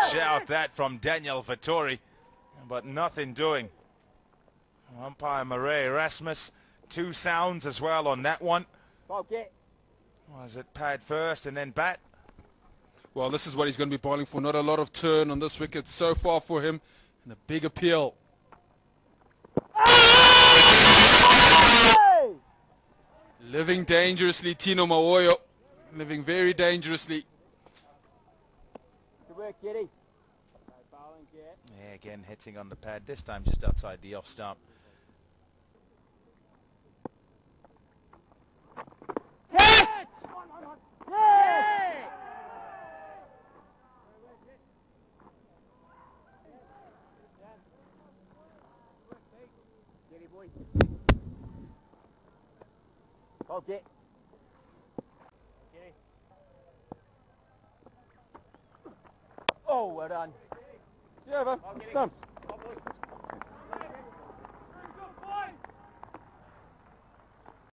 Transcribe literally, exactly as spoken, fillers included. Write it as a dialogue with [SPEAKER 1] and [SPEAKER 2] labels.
[SPEAKER 1] shout that from Daniel Vettori, but nothing doing. Umpire Marais Erasmus, two sounds as well on that one. Was it pad first and then bat?
[SPEAKER 2] Well, this is what he's going to be bowling for. Not a lot of turn on this wicket so far for him, and a big appeal. Living dangerously, Tino Mawoyo. Living very dangerously.
[SPEAKER 3] Good work, Kitty.
[SPEAKER 1] Yeah, again hitting on the pad, this time just outside the off stump.
[SPEAKER 3] Okay. Oh, well done. Yeah, stumps.